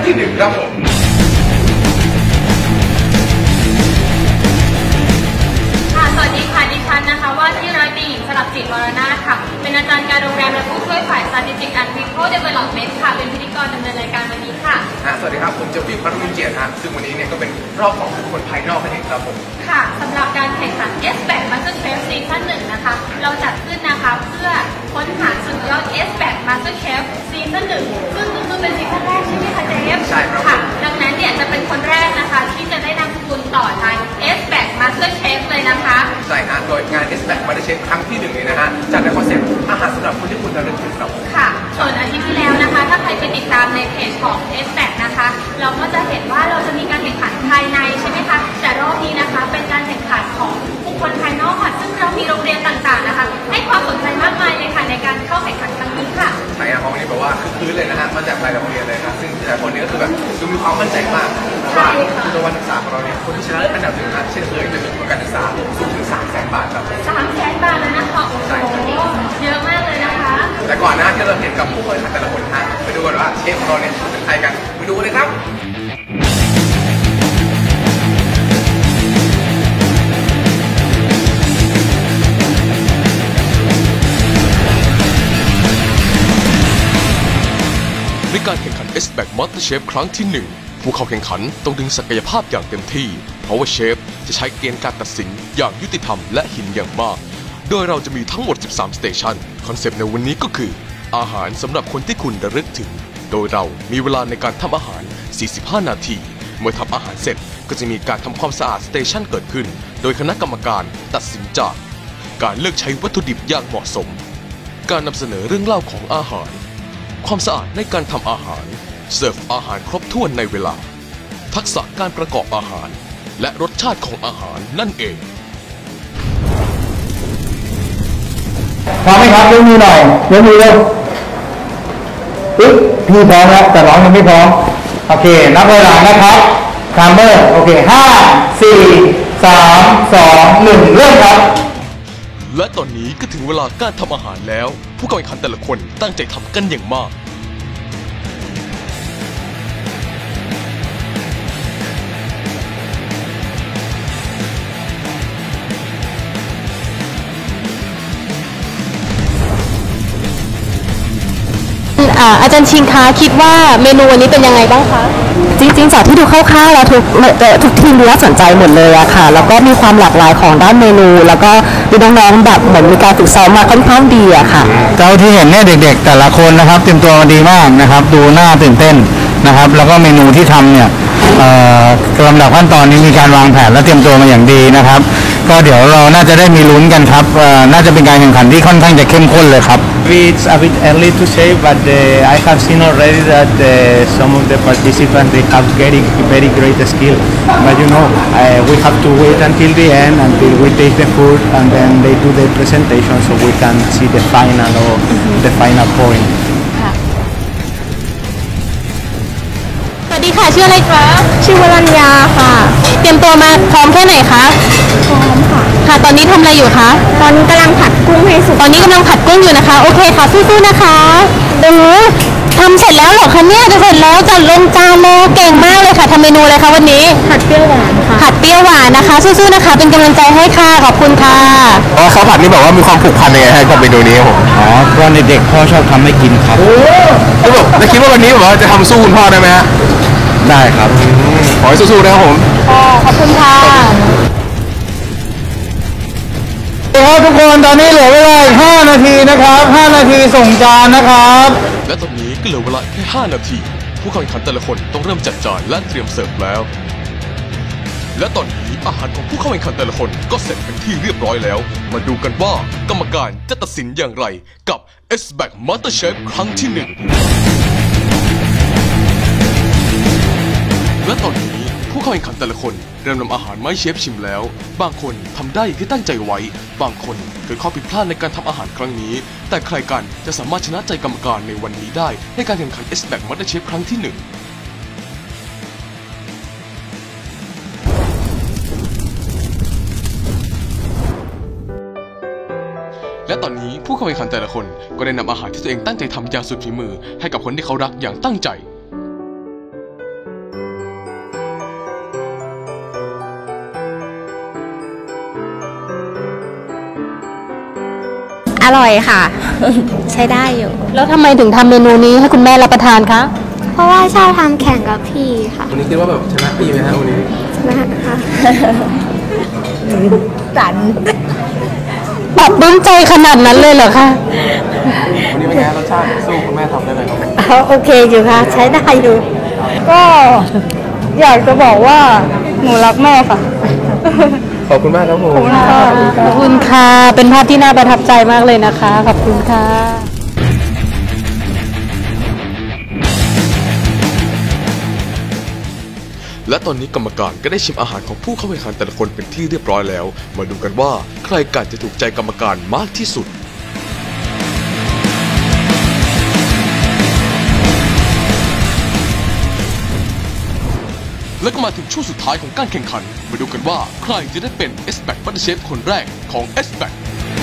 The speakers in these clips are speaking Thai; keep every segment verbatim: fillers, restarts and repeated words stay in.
ที่หนึ่งครับผมสวัสดีค่ะดิฉันนะคะว่าที่ร้อยตรีหญิงสลับจิตวรนาถค่ะเป็นอาจารย์การโรงแรมและผู้ช่วยฝ่าย Strategic and People Development ค่ะเป็นพิธีกรดำเนินรายการวันนี้ค่ะสวัสดีครับผมเจฟี่พัฒน์วิเจียรครับซึ่งวันนี้เนี่ยก็เป็นรอบของคนภายนอกนั่นเองครับผมค่ะสำหรับการแข่งขัน เอส แบค MasterChef ซีซั่นหนึ่งนะคะเราจัดขึ้นนะคะเพื่อค้นหาสุดยอด เอส แบค MasterChef ซีซั่นหนึ่งซึ่งคือเป็นซีซั่นแรกใช่ไหมคะเจฟใช่ครับค่ะดังนั้นเนี่ยจะเป็นคนแรกนะคะที่จะได้นำทุนต่อทาง เอส แบค MasterChef เลยนะคะใช่ฮะโดยงาน เอส แบค MasterChef ครั้งที่หนึ่งนี้นะฮะจัดในคอนเซ็ปต์อาหารสำหรับคนที่คุณระลึกถึงครับค่ะส่วนอาทิตย์ที่แล้วนะคะถ้าใครไปติดตามในเพจของ เอส แบค นะคะเราก็จะเห็นว่าเราจะมีการแข่งขันภายในใช่ไหมคะแต่รอบนี้นะคะเป็นการแข่งขันของบุคคลภายนอกค่ะซึ่งเรามีโรงเรียนต่างๆนะคะให้ความสนใจมากมายเลยค่ะในการเข้าแข่งขันครั้งนี้ค่ะใช่ครับของนี้แบบว่าคือคืนเลยนะฮะมาจากหลายโรงเรียนเลยครับซึ่งแต่คนนี้ก็คือแบบดูมีความมั่นใจมากว่าตัววันศึกษาของเราเนี่ยคนที่ชนะอันดับหนึ่งนะเช่นเคยจะมีทุนการศึกษาสูงถึงสามแสนบาทครับสามแสนบาทเลยนะคะโอ้โหเยอะมากเลยนะคะแต่ก่อนหน้าที่เราเห็นกับผู้คนแต่ละคนฮะไปดูกันว่าเชฟของเราเนี่ยเป็นใครกันไปดูเลยครับในการแข่งขัน เอส แบค MasterChef ครั้งที่หนึ่งผู้เข้าแข่งขันต้องดึงศักยภาพอย่างเต็มที่เพราะว่าเชฟจะใช้เกณฑ์การตัดสินอย่างยุติธรรมและหินอย่างมากโดยเราจะมีทั้งหมดสิบสามสเตชันคอนเซปต์ในวันนี้ก็คืออาหารสำหรับคนที่คุณระลึกถึงโดยเรามีเวลาในการทำอาหารสี่สิบห้านาทีเมื่อทำอาหารเสร็จก็จะมีการทำความสะอาดสเตชันเกิดขึ้นโดยคณะกรรมการตัดสินจากการเลือกใช้วัตถุดิบอย่างเหมาะสมการนำเสนอเรื่องเล่าของอาหารความสะอาดในการทำอาหารเสิร์ฟอาหารครบถ้วนในเวลาทักษะการประกอบอาหารและรสชาติของอาหารนั่นเองพร้อมไหมครับยกมือหน่อยยกมือเร็วปึ๊บพี่พร้อมแล้วแต่น้องยังไม่พร้อมโอเคนับเวลานะครับคามเมอร์โอเคห้าสี่สามสองหนึ่งเริ่มครับและตอนนี้ก็ถึงเวลาการทำอาหารแล้วผู้เข้าแข่งขันแต่ละคนตั้งใจทำกันอย่างมากอาจารย์ชิงคะคิดว่าเมนูวันนี้เป็นยังไงบ้างคะจริงๆจากที่ดูคร่าวๆแล้วทุกทุกทีมดูน่าสนใจหมดเลยอะค่ะแล้วก็มีความหลากหลายของด้านเมนูแล้วก็ดูน้องๆแบบเหมือนมีการฝึกซ้อมมาค่อนข้างดีอะค่ะเจ้าที่เห็นเนี่ยเด็กๆแต่ละคนนะครับเตรียมตัวมาดีมากนะครับดูน่าตื่นเต้นนะครับแล้วก็เมนูที่ทำเนี่ยลำดับขั้นตอนนี้มีการวางแผนและเตรียมตัวมาอย่างดีนะครับก็เดี๋ยวเราน่าจะได้มีลุ้นกันครับน่าจะเป็นการแข่งขันที่ค่อนข้างจะเข้มข้นเลยครับ It's a bit early to say, but uh, I have seen already that uh, some of the participants they have very very great skill. But you know, uh, we have to wait until the end, until we taste the food, and then they do the presentation, so we can see the final or mm-hmm. the final point. สวัสดีค่ะชื่ออะไรคะชื่อวรัญญาค่ะเตรียมตัวมาพร้อมแค่ไหนคะพร้อมค่ะค่ะตอนนี้ทำอะไรอยู่คะตอนนี้กำลังผัดกุ้งให้สุกตอนนี้กำลังผัดกุ้งอยู่นะคะโอเคค่ะสู้ๆนะคะโอ้ทำเสร็จแล้วเหรอคะเนี่ยจะเสร็จแล้วจัดลงจานเลยเก่งมากเลยค่ะทำเมนูอะไรคะวันนี้ผัดเปรี้ยวหวานค่ะผัดเปรี้ยวหวานนะคะสู้ๆนะคะเป็นกำลังใจให้ค่ะขอบคุณค่ะอ๋อข้าวผัดนี่แบบว่ามีความผูกพันยังไงให้กับเมนูนี้ผมอ๋อตอนเด็กๆพ่อชอบทำให้กินครับโอ้แล้วแบบแล้วคิดว่าวันนี้แบบว่าจะทำสู้คุณพ่อได้ไหมฮะได้ครับขอให้สู้ๆนะครับผมขอบคุณค่ะทุกคนตอนนี้เหลือเวลาอีกห้านาทีนะครับห้านาทีส่งจานนะครับและตอนนี้ก็เหลือเวลาแค่ห้านาทีผู้เข้าแข่งขันแต่ละคนต้องเริ่มจัดจานและเตรียมเสิร์ฟแล้วและตอนนี้อาหารของผู้เข้าแข่งขันแต่ละคนก็เสร็จเป็นที่เรียบร้อยแล้วมาดูกันว่ากรรมการจะตัดสินอย่างไรกับ เอส แบค MasterChef ครั้งที่หนึ่งและตอนนี้ผู้เข้าแข่งขันแต่ละคนเริ่มนำอาหารมาให้เชฟชิมแล้วบางคนทำได้อย่างที่ตั้งใจไว้บางคนเกิดข้อผิดพลาดในการทำอาหารครั้งนี้แต่ใครกันจะสามารถชนะใจกรรมการในวันนี้ได้ในการแข่งขัน เอส แบค MasterChef ครั้งที่หนึ่งและตอนนี้ผู้เข้าแข่งขันแต่ละคนก็ได้นำอาหารที่ตัวเองตั้งใจทำอย่างสุดฝีมือให้กับคนที่เขารักอย่างตั้งใจอร่อยค่ะ ใช้ได้อยู่แล้วทำไมถึงทำเมนูนี้ให้คุณแม่รับประทานคะเพราะว่าชอบทำแข่งกับพี่ค่ะวันนี้คิดว่าแบบชนะพี่ไหมฮะวันนี้นะคะสันปรับบื้มใจขนาดนั้นเลยเหรอคะวันนี้เป็นไงรสชาติสู้คุณแม่ทำได้ไหมครับโอเคอยู่ค่ะใช้ได้อยู่ก็อยากจะบอกว่าหนูรักแม่ค่ะขอบคุณมากครับผมขอบคุณค่ะ เป็นภาพที่น่าประทับใจมากเลยนะคะ ขอบคุณค่ะและตอนนี้กรรมการก็ได้ชิมอาหารของผู้เข้าแข่งขันแต่ละคนเป็นที่เรียบร้อยแล้ว มาดูกันว่าใครกันจะถูกใจกรรมการมากที่สุด และก็มาถึงช่วงสุดท้ายของการแข่งขัน มาดูกันว่าใครจะได้เป็น เอส แบค MasterChef คนแรกของ เอส แบค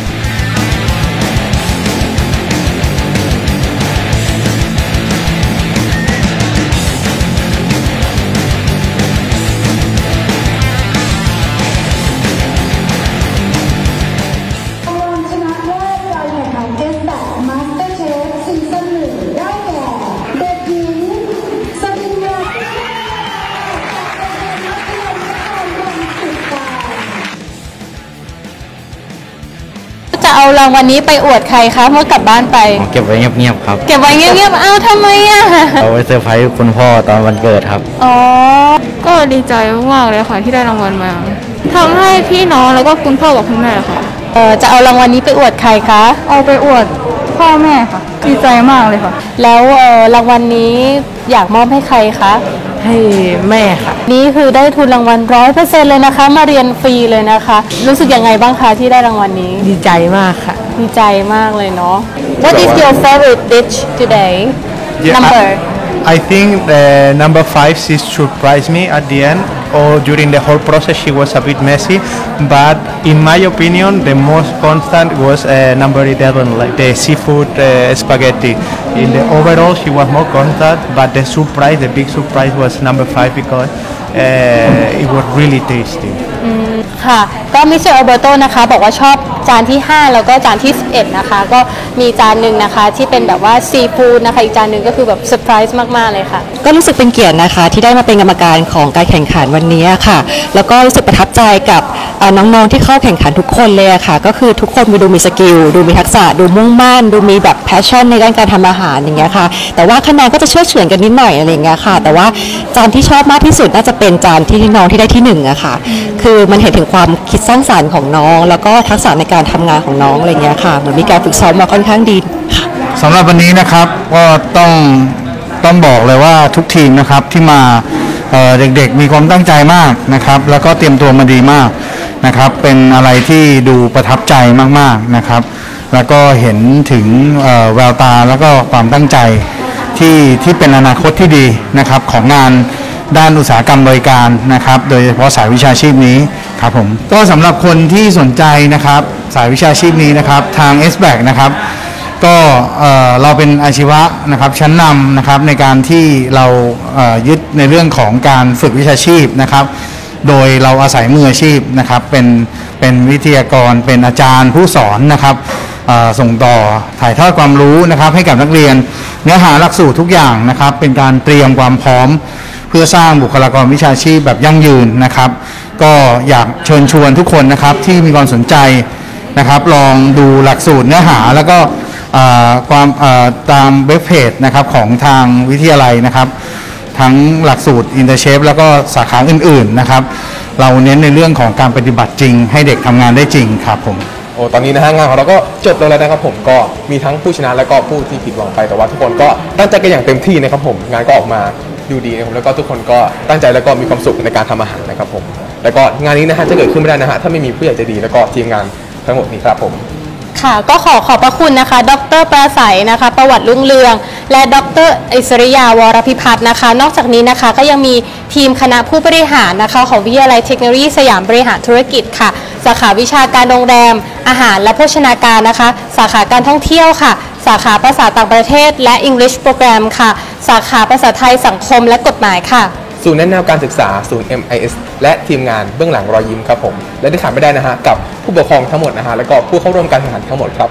จะเอารางวัลนี้ไปอวดใครคะเมื่อกลับบ้านไปเก็บไว้เงียบๆครับเก็บไว้เงียบๆอ้าวทำไมอ่ะเอาไว้เซอร์ไพรส์คุณพ่อตอนวันเกิดครับอ๋อก็ดีใจมากๆเลยค่ะที่ได้รางวัลมาทำให้พี่น้องแล้วก็คุณพ่อกับคุณแม่ค่ะเออจะเอารางวัลนี้ไปอวดใครคะเอาไปอวดพ่อแม่ค่ะดีใจมากเลยค่ะแล้วเออรางวัลนี้อยากมอบให้ใครคะให้แม่ค่ะนี่คือได้ทุนรางวัลร้อยเปอร์เซ็นต์เลยนะคะ มาเรียนฟรีเลยนะคะ รู้สึกยังไงบ้างคะที่ได้รางวัลนี้ดีใจมากค่ะดีใจมากเลยเนาะ What is your favorite dish today Yeah, number I, I think the number five she surprised me at the end, or during the whole process she was a bit messy, but in my opinion the most constant was uh, number eleven, like the seafood uh, spaghetti. In the overall she was more constant, but the surprise, the big surprise was number five because uh, it was really tasty. ค่ะก็มิสเตอร์อัลเบอร์โตนะคะบอกว่าชอบจานที่ห้าแล้วก็จานที่สิบเอ็ดนะคะก็มีจานหนึ่งนะคะที่เป็นแบบว่าซีฟู้ดนะคะอีกจานหนึ่งก็คือแบบเซอร์ไพรส์มากๆเลยค่ะก็รู้สึกเป็นเกียรตินะคะที่ได้มาเป็นกรรมการของการแข่งขันวันนี้ค่ะแล้วก็รู้สึกประทับใจกับน้องๆที่เข้าแข่งขันทุกคนเลยค่ะก็คือทุกคนดูมีสกิลดูมีทักษะดูมุ่งมั่นดูมีแบบแพชชั่นในด้านการทำอาหารอย่างเงี้ยค่ะแต่ว่าคะแนนก็จะเชื่อเฉือนกันนิดหน่อยอะไรอย่างเงี้ยค่ะแต่ว่าจานที่ชอบมากที่สุดน่าจะเป็นจานที่น้องที่ได้ที่หนึ่งอะค่ะคือมันเห็นถึงความคิดสร้างสรรค์ของน้องแล้วก็ทักษะในการทำงานของน้องอะไรเงี้ยค่ะเหมือนมีการฝึกซ้อมมาค่อนข้างดีค่ะสำหรับวันนี้นะครับก็ต้องต้องบอกเลยว่าทุกทีมนะครับที่มาเอ่อเด็กๆมีความตั้งใจมากนะครับแล้วก็เตรียมตัวมาดีมากนะครับเป็นอะไรที่ดูประทับใจมากๆนะครับแล้วก็เห็นถึงเอ่อแววตาแล้วก็ความตั้งใจที่ที่เป็นอนาคตที่ดีนะครับของงานด้านอุตสาหกรรมบริการนะครับโดยเฉพาะสายวิชาชีพนี้ครับผมก็สำหรับคนที่สนใจนะครับสายวิชาชีพนี้นะครับทาง เอส แบค นะครับก็เอ่อเราเป็นอาชีวะนะครับชั้นนำนะครับในการที่เราเอ่อยึดในเรื่องของการฝึกวิชาชีพนะครับโดยเราอาศัยมืออาชีพนะครับเป็นเป็นวิทยากรเป็นอาจารย์ผู้สอนนะครับเอ่อส่งต่อถ่ายทอดความรู้นะครับให้กับนักเรียนเนื้อหาหลักสูตรทุกอย่างนะครับเป็นการเตรียมความพร้อมเพื่อสร้างบุคลากรวิชาชีพแบบยั่งยืนนะครับก็อยากเชิญชวนทุกคนนะครับที่มีความสนใจนะครับลองดูหลักสูตรเนื้อหาแล้วก็ความตามเว็บเพจนะครับของทางวิทยาลัยนะครับทั้งหลักสูตรอินเตอร์เชฟแล้วก็สาขาอื่นๆนะครับเราเน้นในเรื่องของการปฏิบัติจริงให้เด็กทำงานได้จริงครับผมโอ้ตอนนี้นะฮะงานของเราก็จบลงแล้วนะครับผมก็มีทั้งผู้ชนะและก็ผู้ที่ผิดหวังไปแต่ว่าทุกคนก็ตั้งใจกันอย่างเต็มที่นะครับผมงานก็ออกมาดูดีนะครับแล้วก็ทุกคนก็ตั้งใจแล้วก็มีความสุขในการทำอาหารนะครับผมแล้วก็งานนี้นะฮะจะเกิดขึ้นไม่ได้นะฮะถ้าไม่มีผู้ใหญ่ใจดีแล้วก็ทีมงานทั้งหมดนี้ครับผมค่ะก็ขอขอบพระคุณนะคะดร.ปราศัยนะคะประวัติรุ่งเรืองและดร.อิสริยาวรพิพัฒน์นะคะนอกจากนี้นะคะก็ยังมีทีมคณะผู้บริหารนะคะของวิทยาลัยเทคโนโลยีสยามบริหารธุรกิจค่ะสาขาวิชาการโรงแรมอาหารและโภชนาการนะคะสาขาการท่องเที่ยวค่ะสาขาภาษาต่างประเทศและ English Program ค่ะสาขาภาษาไทยสังคมและกฎหมายค่ะศูนย์แนะแนวการศึกษาศูนย์ เอ็ม ไอ เอส และทีมงานเบื้องหลังรอยยิ้มครับผมและที่ขาดไม่ได้นะฮะกับผู้ปกครองทั้งหมดนะฮะแล้วก็ผู้เข้าร่วมการแข่งขันทั้งหมดครับผม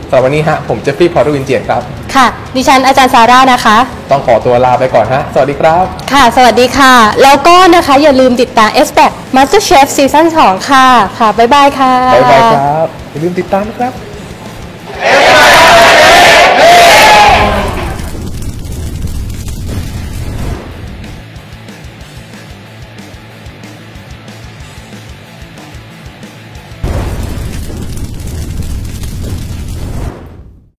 สำหรับวันนี้ฮะผมเจฟฟี่พอร์ตวินเจียนครับค่ะดิฉันอาจารย์ซาร่านะคะต้องขอตัวลาไปก่อนฮะสวัสดีครับค่ะสวัสดีค่ะแล้วก็นะคะอย่าลืมติดตาม เอส แบค MasterChef ซีซั่นสองค่ะค่ะบ๊ายบายค่ะบ๊ายบายครับอย่าลืมติดตามนะครับ